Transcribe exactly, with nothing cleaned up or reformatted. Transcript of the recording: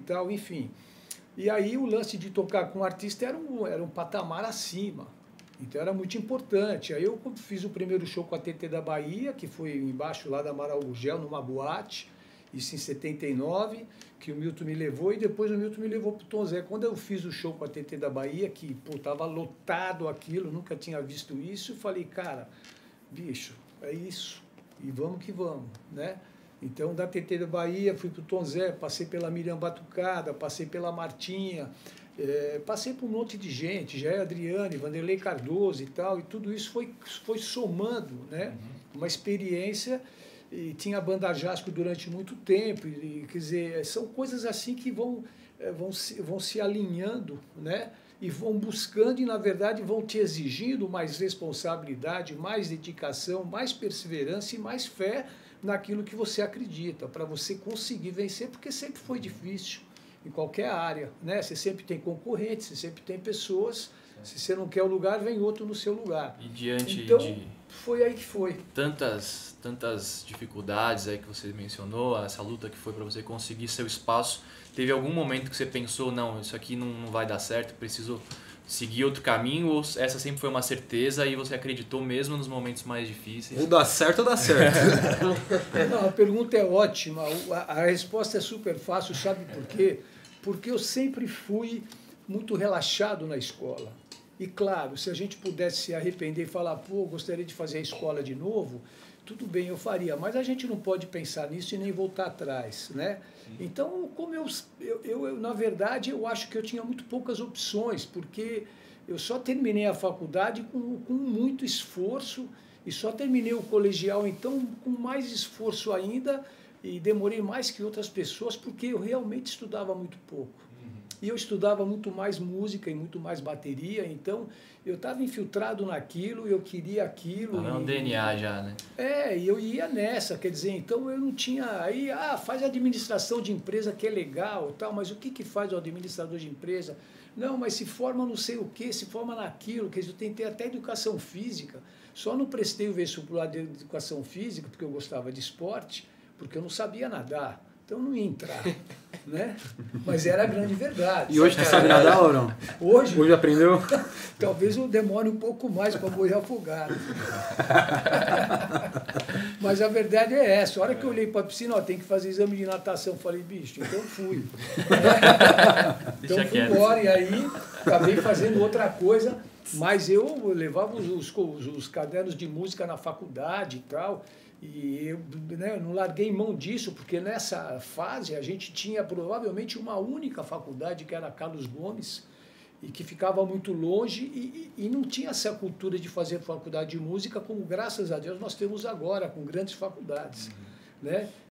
tal, enfim. E aí o lance de tocar com um artista era um, era um patamar acima. Então era muito importante. Aí eu fiz o primeiro show com a T T da Bahia, que foi embaixo lá da Amaral Gurgel, numa boate, isso em setenta e nove, que o Milton me levou, e depois o Milton me levou para o Tom Zé. Quando eu fiz o show com a T T da Bahia, que estava lotado aquilo, nunca tinha visto isso, eu falei, cara, bicho, é isso, e vamos que vamos, né? Então, da T T da Bahia, fui para o Tom Zé, passei pela Miriam Batucada, passei pela Martinha, é, passei por um monte de gente, Jair Adriane, Vanderlei Cardoso e tal, e tudo isso foi, foi somando, né? Uma experiência, e tinha a Banda Jasco durante muito tempo, e, quer dizer, são coisas assim que vão, vão, se, vão se alinhando, né? E vão buscando e, na verdade, vão te exigindo mais responsabilidade, mais dedicação, mais perseverança e mais fé naquilo que você acredita, para você conseguir vencer, porque sempre foi difícil, em qualquer área, né? Você sempre tem concorrentes, você sempre tem pessoas, se você não quer o lugar, vem outro no seu lugar. E diante então, de foi aí que foi. Tantas, tantas dificuldades aí que você mencionou, essa luta que foi para você conseguir seu espaço, teve algum momento que você pensou, não, isso aqui não, não vai dar certo, preciso seguir outro caminho, ou essa sempre foi uma certeza e você acreditou mesmo nos momentos mais difíceis? Ou dá certo ou dá certo. Não, a pergunta é ótima, a, a resposta é super fácil, sabe por quê? Porque eu sempre fui muito relaxado na escola. E claro, se a gente pudesse se arrepender e falar, pô, gostaria de fazer a escola de novo, tudo bem, eu faria, mas a gente não pode pensar nisso e nem voltar atrás, né? Então, como eu, eu, eu, na verdade, eu acho que eu tinha muito poucas opções, porque eu só terminei a faculdade com, com muito esforço e só terminei o colegial, então, com mais esforço ainda, e demorei mais que outras pessoas, porque eu realmente estudava muito pouco. E eu estudava muito mais música e muito mais bateria, então eu estava infiltrado naquilo, eu queria aquilo. Ah, é um D N A já, né? É, e eu ia nessa, quer dizer, então eu não tinha... Aí, ah, faz administração de empresa que é legal, tal, mas o que, que faz o administrador de empresa? Não, mas se forma não sei o quê, se forma naquilo, quer dizer, eu tentei até educação física, só não prestei o vestibular de educação física, porque eu gostava de esporte, porque eu não sabia nadar. Então não ia entrar, né? Mas era a grande verdade. E hoje tu sabe nadar ou não? Hoje? Hoje aprendeu? Talvez eu demore um pouco mais para morrer afogado. Mas a verdade é essa. A hora que eu olhei para a piscina, ó, tem que fazer exame de natação. Eu falei, bicho, então fui. Então fui embora e aí acabei fazendo outra coisa. Mas eu levava os, os, os cadernos de música na faculdade e tal. E eu, né, não larguei mão disso, porque nessa fase a gente tinha provavelmente uma única faculdade, que era Carlos Gomes, e que ficava muito longe, e, e não tinha essa cultura de fazer faculdade de música, como graças a Deus nós temos agora, com grandes faculdades. Uhum. Né?